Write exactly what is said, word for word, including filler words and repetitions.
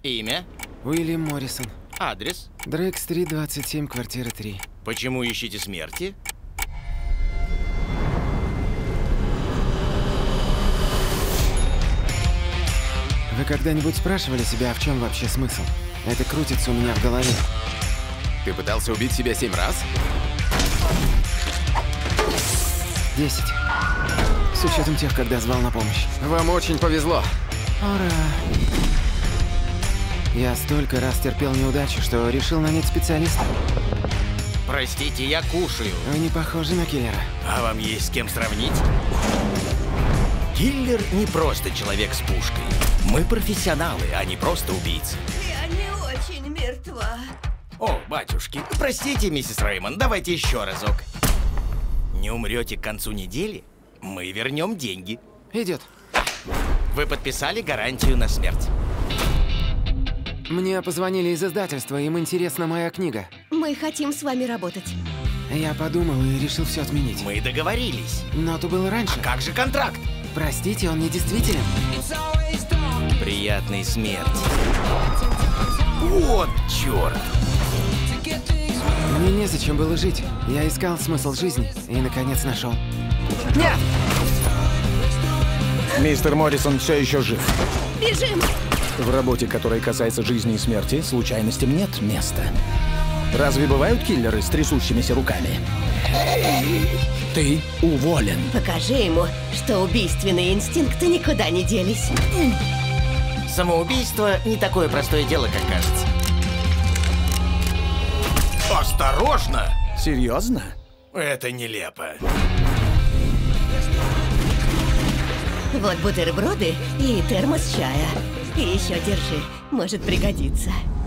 Имя? Уильям Моррисон. Адрес? Дрейк-стрит, двадцать семь, квартира три. Почему ищете смерти? Вы когда-нибудь спрашивали себя, а в чем вообще смысл? Это крутится у меня в голове. Ты пытался убить себя семь раз? Десять. С учетом тех, когда звал на помощь. Вам очень повезло. Ура! Я столько раз терпел неудачу, что решил нанять специалиста. Простите, я кушаю. Вы не похожи на киллера. А вам есть с кем сравнить? Киллер не просто человек с пушкой. Мы профессионалы, а не просто убийцы. Я не очень мертва. О, батюшки, простите, миссис Реймонд, давайте еще разок. Не умрете к концу недели, мы вернем деньги. Идет. Вы подписали гарантию на смерть. Мне позвонили из издательства, им интересна моя книга. Мы хотим с вами работать. Я подумал и решил все отменить. Мы договорились. Но то было раньше. Как же контракт? Простите, он недействителен. Приятной смерти. Вот черт! Мне незачем было жить. Я искал смысл жизни и, наконец, нашел. Нет! Мистер Моррисон все еще жив. Бежим! В работе, которая касается жизни и смерти, случайностям нет места. Разве бывают киллеры с трясущимися руками? Ты уволен. Покажи ему, что убийственные инстинкты никуда не делись. Самоубийство не такое простое дело, как кажется. Осторожно! Серьезно? Это нелепо. Вот бутерброды и термос чая. И еще держи, может пригодиться.